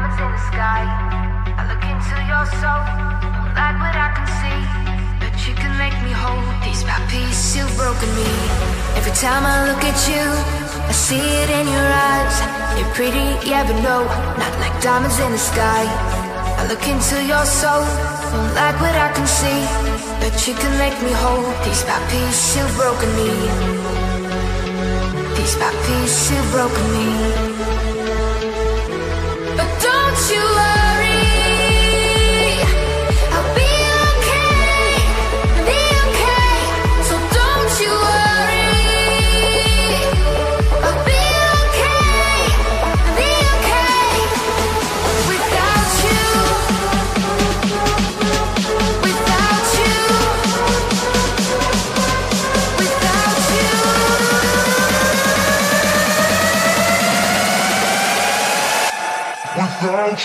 diamonds in the sky. I look into your soul, don't like what I can see, but you can make me whole. Piece by piece, you've broken me. Every time I look at you, I see it in your eyes. You're pretty, yeah, but no, not like diamonds in the sky. I look into your soul, don't like what I can see, but you can make me whole. Piece by piece, you've broken me. Piece by piece, you've broken me. But don't you worry, I'll be okay, be okay. So don't you worry, I'll be okay, be okay. Without you, without you, without you. Without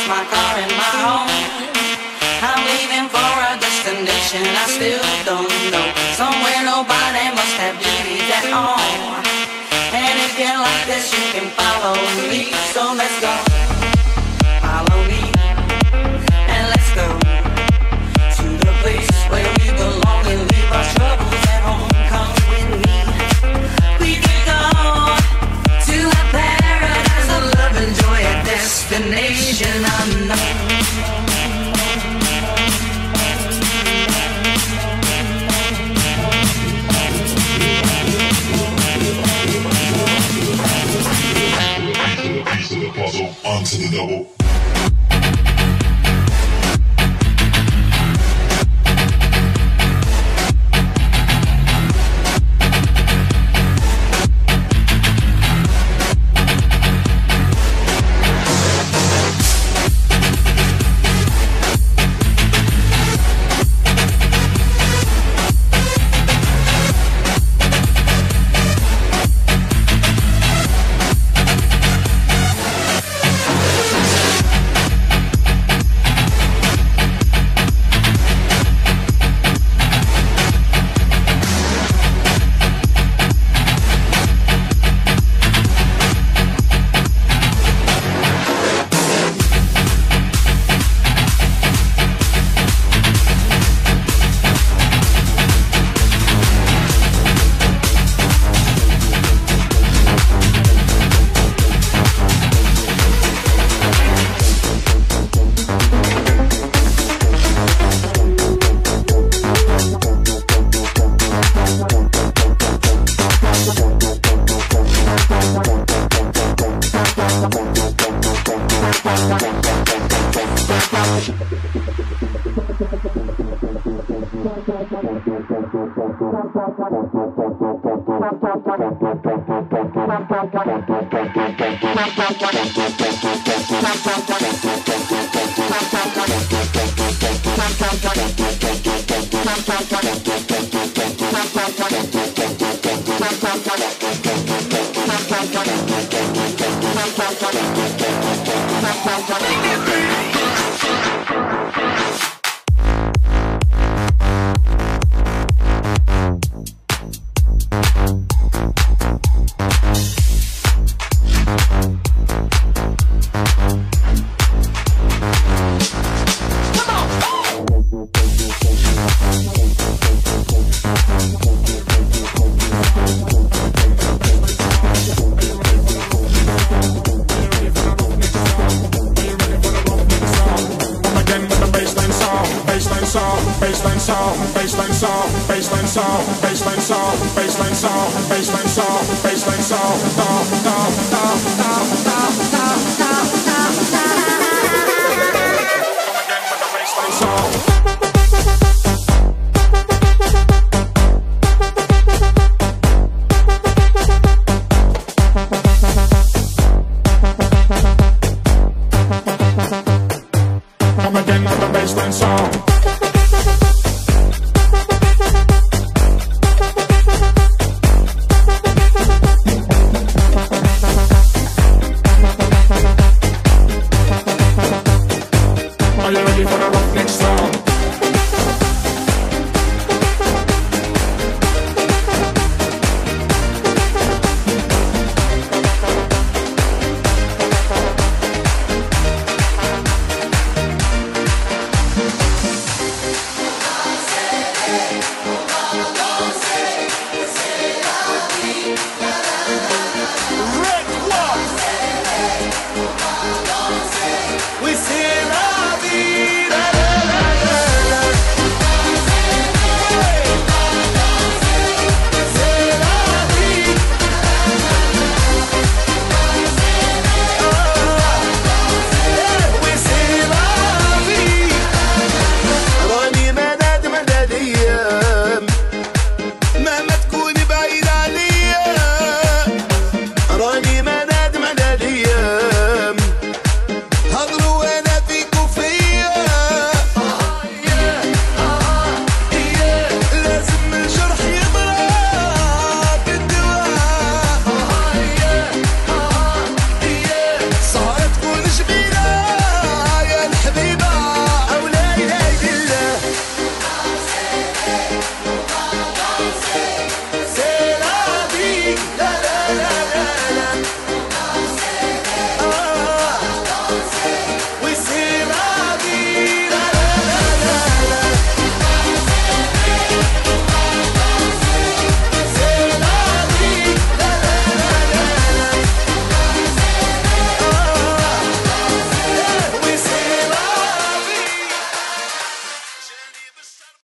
my car and my home. I'm leaving for a destination I still don't know. Somewhere nobody must have duties at all. And if you like this, you can follow me. So let's go. Follow me. And let's go to the place where we belong and leave our troubles at home. Come with me. We can go to a paradise of love and joy, a destination unknown. Onto the double.